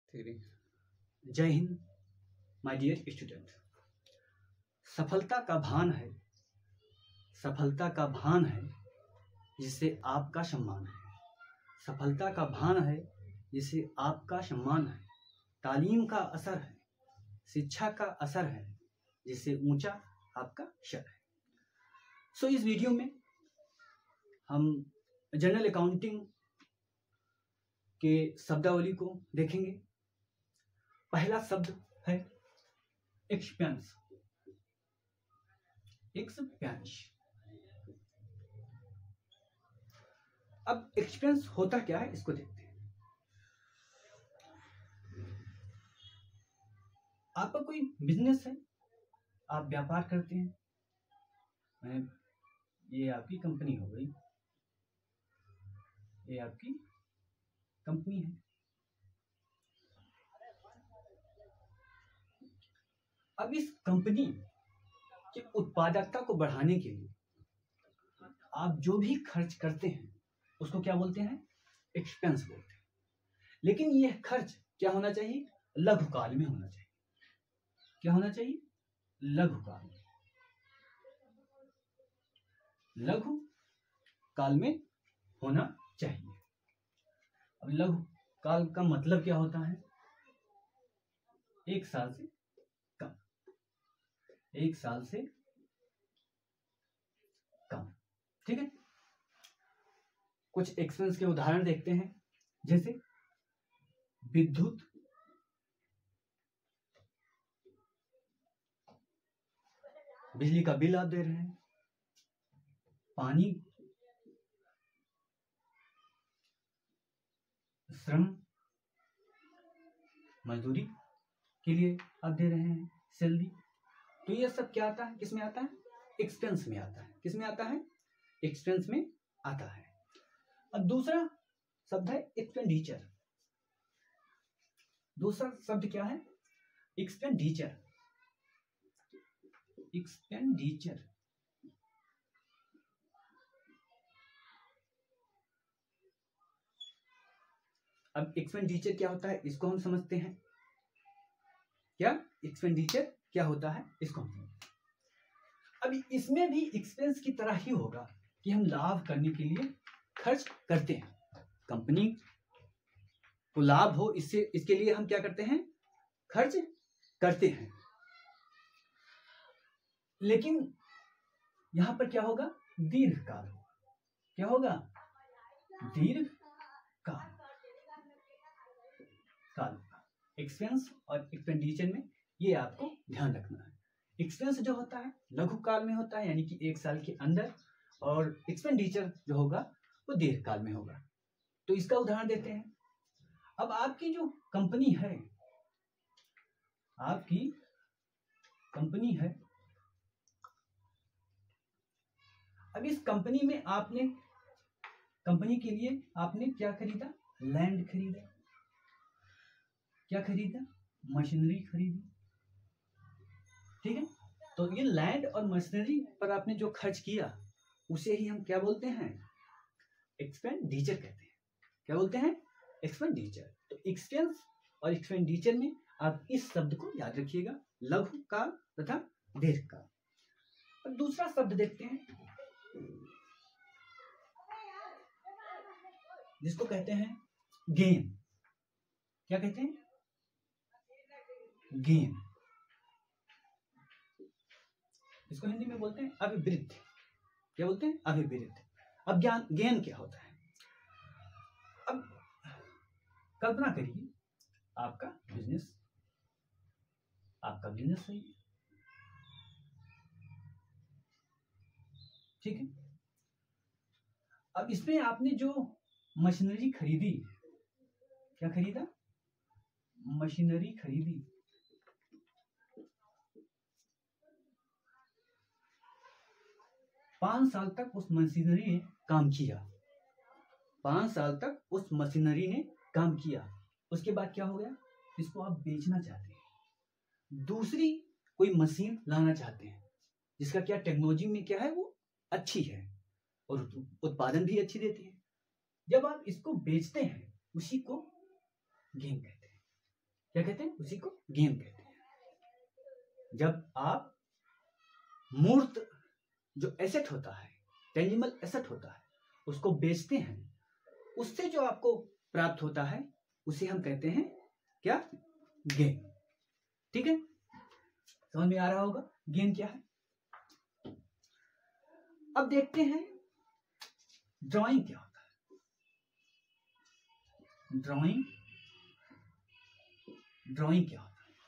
Three. जय Hind my dear student. सफलता का भान है, सफलता का भान है जिससे आपका सम्मान है। सफलता का भान है जिससे आपका सम्मान है। तालीम का असर है, शिक्षा का असर है जिससे ऊंचा आपका सर है। सो इस वीडियो में हम जनरल अकाउंटिंग के शब्दावली को देखेंगे। पहला शब्द है एक्सपेंस। एक्सपेंस। अब एक्सपेंस होता क्या है इसको देखते हैं। आपका कोई बिजनेस है, आप व्यापार करते हैं, ये आपकी कंपनी हो गई, ये आपकी कंपनी है। अब इस कंपनी की उत्पादकता को बढ़ाने के लिए आप जो भी खर्च करते हैं उसको क्या बोलते हैं? एक्सपेंस बोलते हैं। लेकिन यह खर्च क्या होना चाहिए? लघुकाल में होना चाहिए। क्या होना चाहिए? लघुकाल में। लघु काल में होना चाहिए। अब लघु काल का मतलब क्या होता है? 1 साल से कम। 1 साल से कम। ठीक है। कुछ एक्सपेंस के उदाहरण देखते हैं, जैसे विद्युत, बिजली का बिल आप दे रहे हैं, पानी, श्रम, मजदूरी के लिए आप दे रहे हैं, सैलरी। तो ये सब क्या आता है? किस में आता है? एक्सपेंस में आता है। किस में आता है? एक्सपेंस में आता है। अब दूसरा शब्द है एक्सपेंडिचर। दूसरा शब्द क्या है? एक्सपेंडिचर। एक्सपेंडिचर। अब एक्सपेंडिचर क्या होता है इसको हम समझते हैं। क्या एक्सपेंडिचर क्या होता है इसको हम समझते हैं। अब इसमें भी एक्सपेंस की तरह ही होगा कि हम लाभ करने के लिए खर्च करते हैं। कंपनी को लाभ हो, इसके लिए हम क्या करते हैं? खर्च करते हैं। लेकिन यहां पर क्या होगा? दीर्घकाल होगा। क्या होगा? दीर्घकाल। एक्सपेंस और एक्सपेंडिचर में ये आपको ध्यान रखना है। एक्सपेंस जो होता है लघु काल में होता है, यानी कि 1 साल के अंदर, और एक्सपेंडिचर जो होगा वो दीर्घकाल में होगा। तो इसका उदाहरण देते हैं। अब आपकी जो कंपनी है, आपकी कंपनी है, अब इस कंपनी में आपने कंपनी के लिए आपने क्या खरीदा? लैंड खरीदा। क्या खरीदा? मशीनरी खरीदी। ठीक है। तो ये लैंड और मशीनरी पर आपने जो खर्च किया उसे ही हम क्या बोलते हैं? एक्सपेंडिचर कहते हैं। क्या बोलते हैं? एक्सपेंडिचर। तो एक्सपेंस और एक्सपेंडिचर में आप इस शब्द को याद रखिएगा, लघु काल तथा दीर्घकाल। और दूसरा शब्द देखते हैं जिसको कहते हैं गेन। क्या कहते हैं? गेन। इसको हिंदी में बोलते हैं अभिवृद्धि। क्या बोलते हैं? अभिवृद्धि। अब गेन क्या होता है? अब कल्पना करिए आपका बिजनेस है, ठीक है। अब इसमें आपने जो मशीनरी खरीदी, क्या खरीदा? मशीनरी खरीदी। पांच साल तक उस मशीनरी ने काम किया। 5 साल तक उस मशीनरी ने काम किया। उसके बाद क्या हो गया? इसको आप बेचना चाहते हैं, दूसरी कोई मशीन लाना चाहते हैं जिसका क्या टेक्नोलॉजी में क्या है, वो अच्छी है और उत्पादन भी अच्छी देती है। जब आप इसको बेचते हैं उसी को गेन कहते हैं। क्या कहते हैं, उसी को गेन कहते हैं। जब आप मूर्त जो एसेट होता है, टेंजिबल एसेट होता है, उसको बेचते हैं, उससे जो आपको प्राप्त होता है उसे हम कहते हैं क्या, गेन। ठीक है, समझ में आ रहा होगा गेन क्या है। अब देखते हैं ड्राइंग क्या होता है। ड्राइंग क्या होता है,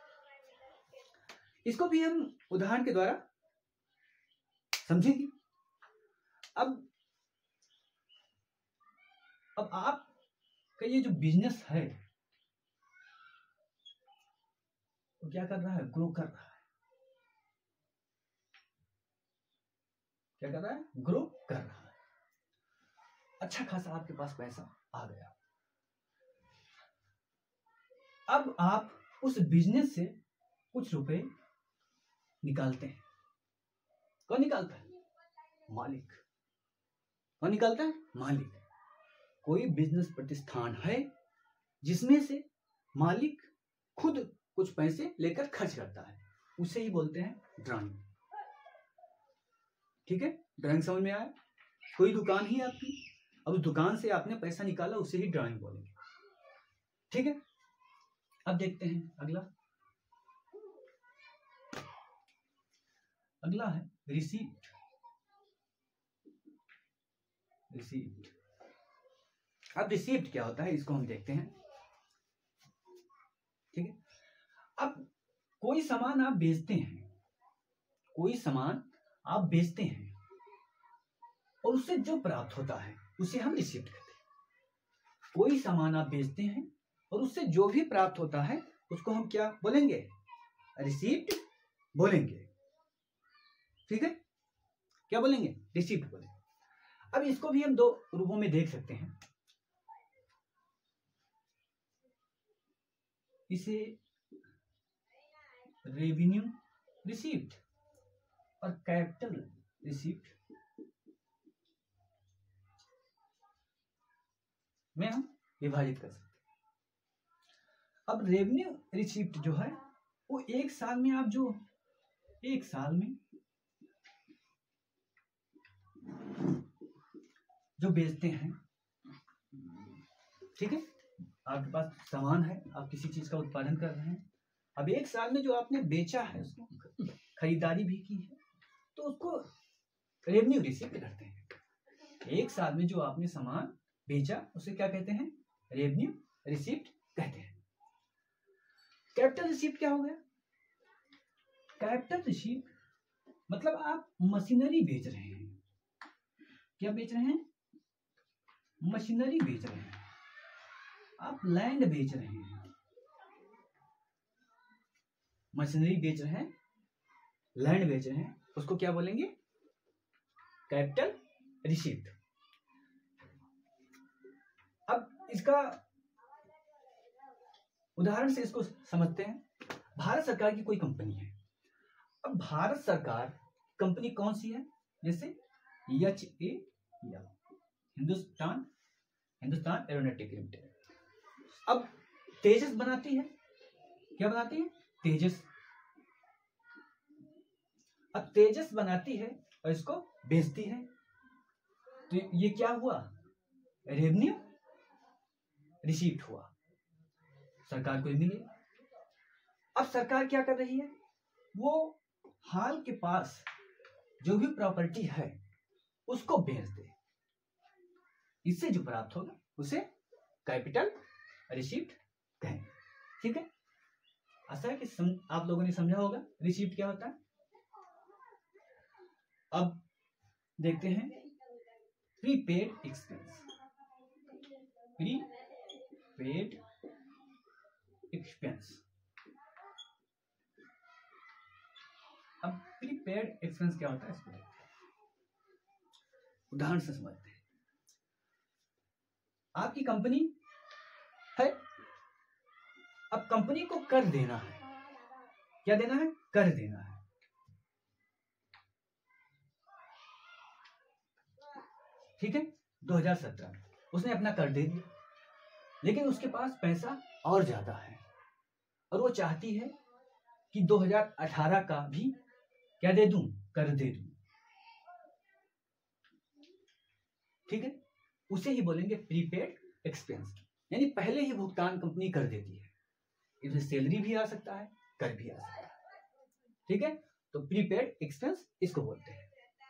इसको भी हम उदाहरण के द्वारा समझेंगे। अब आपका ये जो बिजनेस है वो क्या कर रहा है, ग्रो कर रहा है। क्या कर रहा है, ग्रो कर रहा है। अच्छा खासा आपके पास पैसा आ गया। अब आप उस बिजनेस से कुछ रुपए निकालते हैं। कौन निकालता है, मालिक। कौन निकालता है, मालिक। कोई बिजनेस प्रतिष्ठान है जिसमें से मालिक खुद कुछ पैसे लेकर खर्च करता है, उसे ही बोलते हैं ड्राइंग। ठीक है, ड्राइंग समझ में आया। कोई दुकान ही आपकी, अब उस दुकान से आपने पैसा निकाला, उसे ही ड्राइंग बोलेंगे। ठीक है, अब देखते हैं अगला है रिसीप्ट। अब रिसीप्ट क्या होता है इसको हम देखते हैं। ठीक है, अब कोई सामान आप बेचते हैं, और उससे जो प्राप्त होता है उसे हम रिसीप्ट कहते हैं। कोई सामान आप बेचते हैं और उससे जो भी प्राप्त होता है उसको हम क्या बोलेंगे, रिसीप्ट बोलेंगे। ठीक है, क्या बोलेंगे, रिसीप्ट बोलेंगे। अब इसको भी हम दो रूपों में देख सकते हैं। इसे रेवेन्यू रिसीप्ट और कैपिटल रिसीप्ट में हम विभाजित कर सकते हैं। अब रेवेन्यू रिसीप्ट जो है वो एक साल में जो बेचते हैं। ठीक है, आपके पास सामान है, आप किसी चीज का उत्पादन कर रहे हैं। अब एक साल में जो आपने बेचा है, उसको खरीदारी भी की है, तो उसको रेवेन्यू रिसीप्ट करते हैं। एक साल में जो आपने सामान बेचा उसे क्या कहते हैं, रेवेन्यू रिसीप्ट कहते हैं। कैपिटल रिसीप्ट क्या हो गया, कैपिटल रिसीप्ट मतलब आप मशीनरी बेच रहे हैं। क्या बेच रहे हैं, मशीनरी बेच रहे हैं। आप लैंड बेच रहे हैं, मशीनरी बेच रहे हैं, लैंड बेच रहे हैं, उसको क्या बोलेंगे, कैपिटल रिसीप्ट। अब इसका उदाहरण से इसको समझते हैं। भारत सरकार की कोई कंपनी है। अब भारत सरकार कंपनी कौन सी है, जैसे HAL, हिंदुस्तान एरोनॉटिक लिमिटेड। अब तेजस बनाती है, क्या बनाती है, तेजस। अब तेजस बनाती है और इसको बेचती है, तो ये क्या हुआ, रेवेन्यू रिसीप्ट हुआ, सरकार को मिले। अब सरकार क्या कर रही है, वो हाल के पास जो भी प्रॉपर्टी है उसको बेच दे, इससे जो प्राप्त होगा उसे कैपिटल रिसीप्ट कहेंगे। ठीक है, आशा है कि आप लोगों ने समझा होगा रिसीप्ट क्या होता है। अब देखते हैं प्रीपेड एक्सपेंस। प्रीपेड एक्सपेंस, अब प्रीपेड एक्सपेंस क्या होता है इसको उदाहरण से समझते हैं। आपकी कंपनी है, अब कंपनी को कर देना है, क्या देना है, कर देना है। ठीक है, 2017 उसने अपना कर दे दिया, लेकिन उसके पास पैसा और ज्यादा है, और वो चाहती है कि 2018 का भी क्या दे दूं, कर दे दूं। ठीक है, उसे ही बोलेंगे प्रीपेड एक्सपेंस, यानी पहले ही भुगतान कंपनी कर देती है। इसमें सैलरी भी आ सकता है, कर भी आ सकता है। ठीक है, तो प्रीपेड एक्सपेंस इसको बोलते हैं।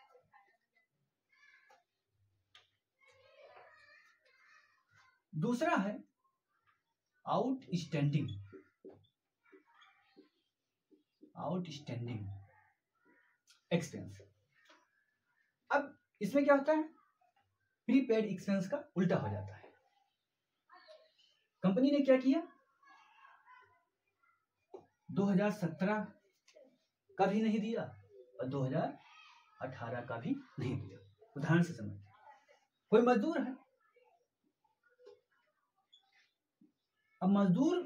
दूसरा है आउटस्टैंडिंग एक्सपेंस। अब इसमें क्या होता है, प्रीपेड एक्सपेंस का उल्टा हो जाता है। कंपनी ने क्या किया, 2017 का भी नहीं दिया और 2018 का भी नहीं दिया। उदाहरण से समझिए, कोई मजदूर है, अब मजदूर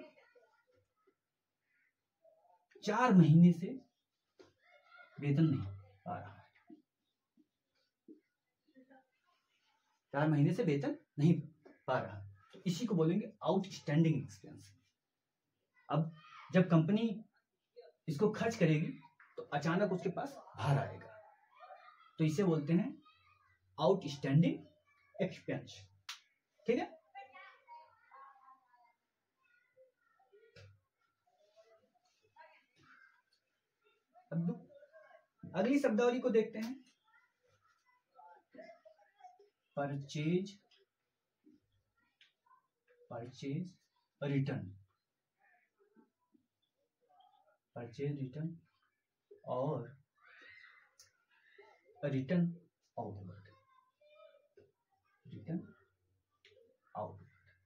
4 महीने से वेतन नहीं पा रहा है, 4 महीने से वेतन नहीं पा रहा, तो इसी को बोलेंगे आउटस्टैंडिंग एक्सपेंस। अब जब कंपनी इसको खर्च करेगी तो अचानक उसके पास भार आएगा, तो इसे बोलते हैं आउटस्टैंडिंग एक्सपेंस। ठीक है, अब अगली शब्दावली को देखते हैं, परचेज रिटर्न, परचेज रिटर्न और रिटर्न आउटवर्ड, रिटर्न आउटवर्ड।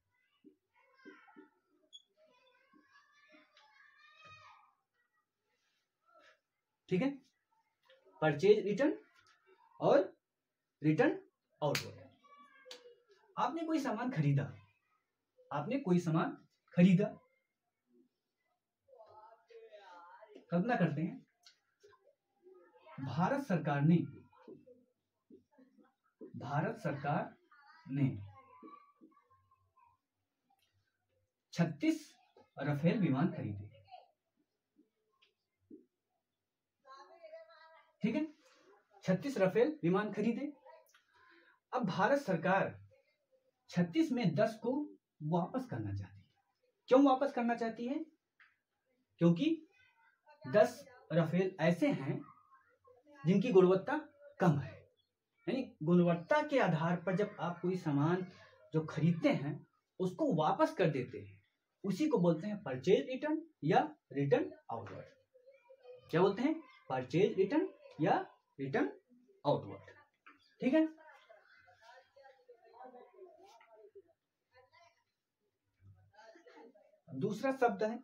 ठीक है, परचेज रिटर्न और रिटर्न आउटवर्ड। आपने कोई सामान खरीदा, कल्पना करते हैं भारत सरकार ने 36 राफेल विमान खरीदे। ठीक है, 36 राफेल विमान खरीदे। अब भारत सरकार 36 में 10 को वापस करना चाहती है। क्यों वापस करना चाहती है? क्योंकि 10 राफेल ऐसे हैं जिनकी गुणवत्ता कम है, यानी गुणवत्ता के आधार पर जब आप कोई सामान जो खरीदते हैं उसको वापस कर देते हैं, उसी को बोलते हैं परचेज रिटर्न या रिटर्न आउटवर्ड। क्या बोलते हैं? परचेज रिटर्न या रिटर्न आउटवर्ड। ठीक है, दूसरा शब्द है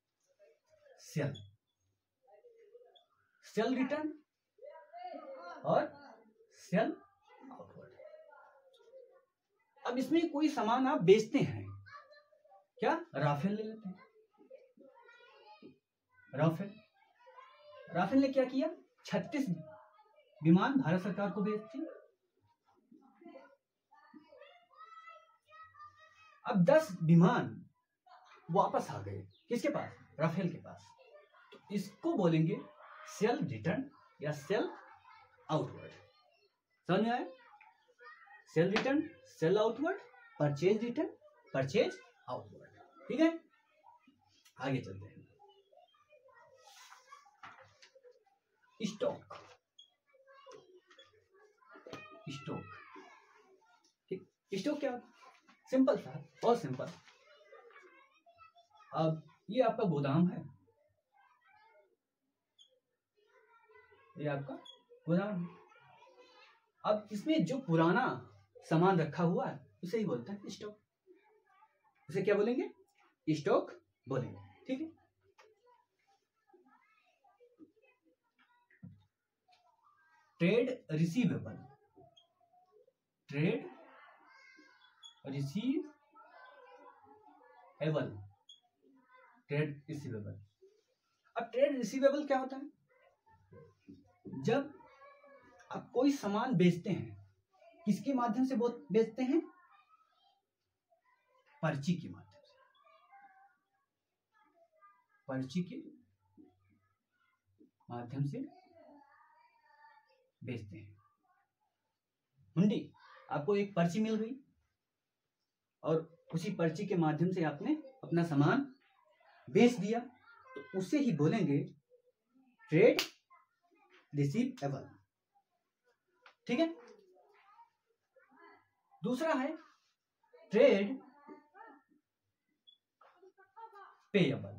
सेल रिटर्न और सेल आउटवर्ड। अब इसमें कोई सामान आप बेचते हैं, क्या राफेल ले लेते हैं। राफेल ने क्या किया, 36 विमान भारत सरकार को बेच दिए। अब 10 विमान वापस आ गए, किसके पास? राफेल के पास। तो इसको बोलेंगे सेल रिटर्न या सेल आउटवर्ड। समझ में आया? Sale return, sale outward, purchase return, purchase outward. ठीक है, आगे चलते हैं। स्टॉक, स्टॉक क्या? सिंपल सा, बहुत सिंपल। अब ये आपका गोदाम है, ये आपका गोदाम है। अब इसमें जो पुराना सामान रखा हुआ है उसे ही बोलते हैं स्टॉक। उसे क्या बोलेंगे? स्टॉक बोलेंगे। ठीक है, ट्रेड रिसीवेबल, ट्रेड रिसीवेबल। अब ट्रेड रिसीवेबल क्या होता है? जब आप कोई सामान बेचते हैं, किसके माध्यम से बेचते हैं? पर्ची के माध्यम से। पर्ची के माध्यम से बेचते हैं। हुंडी, आपको एक पर्ची मिल गई और उसी पर्ची के माध्यम से आपने अपना सामान बेच दिया, तो उसे ही बोलेंगे ट्रेड रिसीवेबल। ठीक है। दूसरा है ट्रेड पेएबल।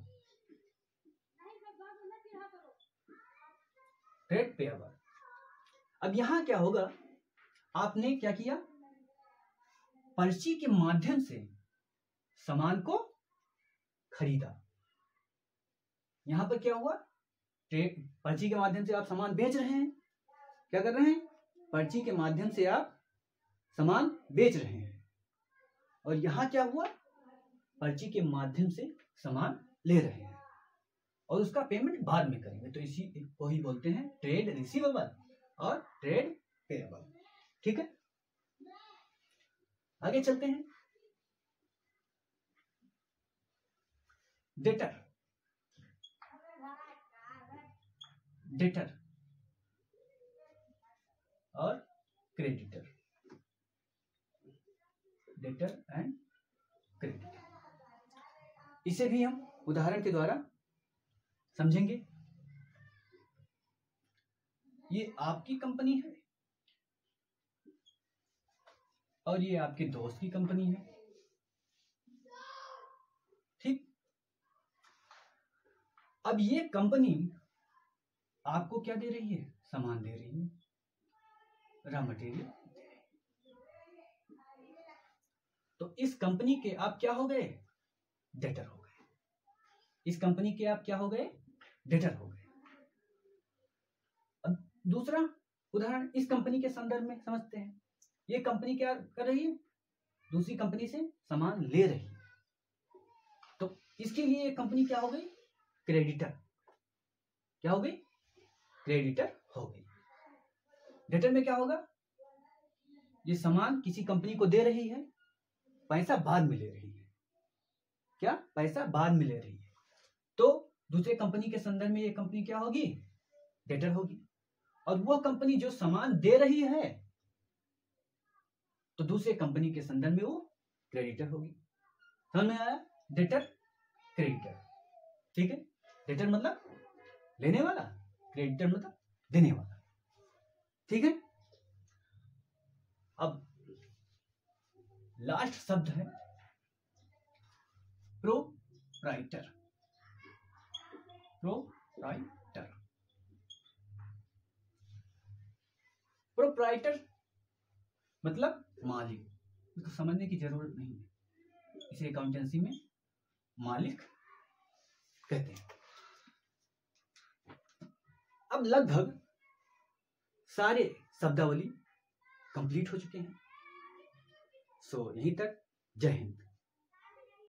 ट्रेड पेएबल, अब यहां क्या होगा, आपने क्या किया, पर्ची के माध्यम से सामान को खरीदा। यहां पर क्या हुआ, पर्ची के माध्यम से आप सामान बेच रहे हैं। क्या कर रहे हैं, पर्ची के माध्यम से आप सामान बेच रहे हैं। और यहां क्या हुआ, पर्ची के माध्यम से सामान ले रहे हैं और उसका पेमेंट बाद में करेंगे, तो इसी को ही बोलते हैं ट्रेड रिसीवेबल और ट्रेड पेएबल। ठीक है, आगे चलते हैं। डेटर, डेटर और क्रेडिटर, डेटर एंड क्रेडिटर, इसे भी हम उदाहरण के द्वारा समझेंगे। ये आपकी कंपनी है और ये आपके दोस्त की कंपनी है। ठीक, अब ये कंपनी आपको क्या दे रही है, सामान दे रही है, रॉ मटेरियल। तो इस कंपनी के आप क्या हो गए, डेटर हो गए। इस कंपनी के आप क्या हो गए, डेटर हो गए। अब दूसरा उदाहरण इस कंपनी के संदर्भ में समझते हैं। ये कंपनी क्या कर रही है, दूसरी कंपनी से सामान ले रही है, तो इसके लिए ये कंपनी क्या हो गई, क्रेडिटर। क्या हो गई, क्रेडिटर हो गई। डेटर में क्या होगा, ये सामान किसी कंपनी को दे रही है, पैसा बाद में ले रही है। क्या, पैसा बाद में ले रही है, तो दूसरे कंपनी के संदर्भ में ये कंपनी क्या होगी, डेटर होगी। और वह कंपनी जो सामान दे रही है, तो दूसरे कंपनी के संदर्भ में वो क्रेडिटर होगी। समझ में आया, डेटर क्रेडिटर। ठीक है, डेटर मतलब लेने वाला, क्रेडिटर मतलब देने वाला। ठीक है, अब लास्ट शब्द है प्रोप्राइटर। प्रोप्राइटर, प्रोप्राइटर मतलब मालिक। इसको समझने की जरूरत नहीं है, इसे अकाउंटेंसी में मालिक कहते हैं। अब लगभग सारे शब्दावली कंप्लीट हो चुके हैं। सो यहीं तक, जय हिंद।